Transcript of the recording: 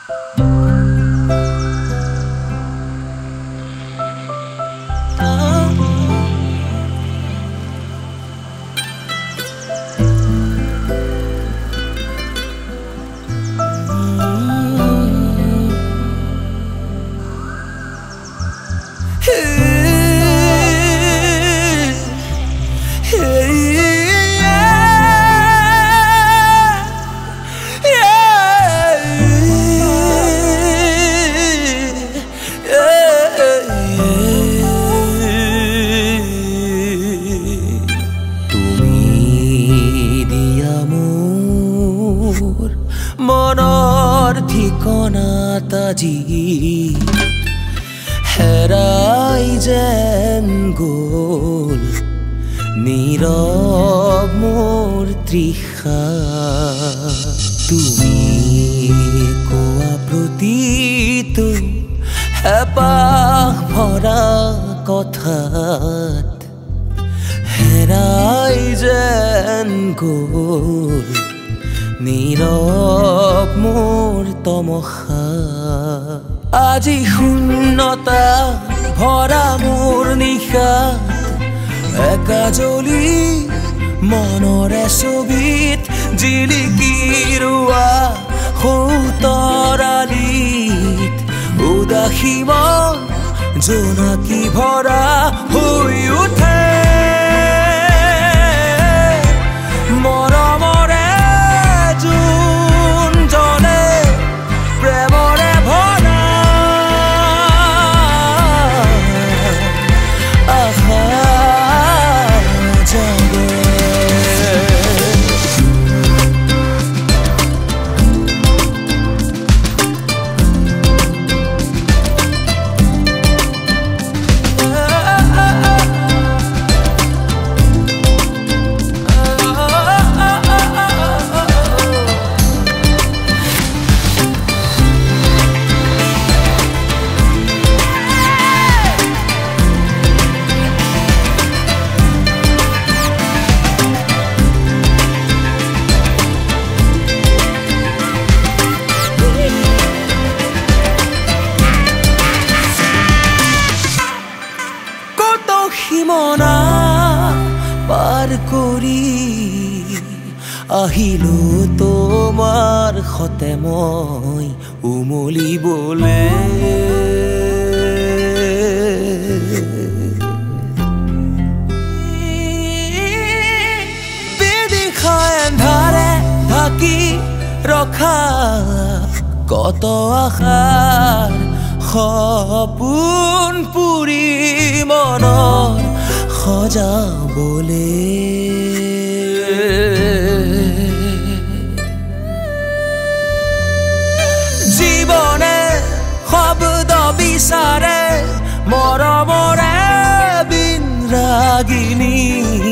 মনৰ ঠিকনাত আজি হেৰাই যেন গ'ল নীৰৱ মোৰ তৃষা তুমি কোৱা প্ৰতিটো হেঁপাহ ভৰা কথাত হেৰাই যেন গ'ল নীৰৱ মোৰ তমসা আজি শূন্যতা ভৰা মোৰ নিশা একা জ্বলি মনৰে ছবিত জিলিকি ৰোৱা সৌতৰালিত উদাসী মন জোনাকী ভৰা হৈ উঠে মৰমৰে জোন জ্বলে প্ৰেমৰে ভৰা আশা জাগে সীমনা পাৰ কৰি আহিলো তোমাৰ সতে মই উমলিবলে বিদিশা এন্ধাৰে ঢাকি ৰখা কত আশাৰ সপোন পুৰি মনৰ সজাবলে জীৱনে শব্দ বিচাৰে মৰমৰে বিন ৰাগিনী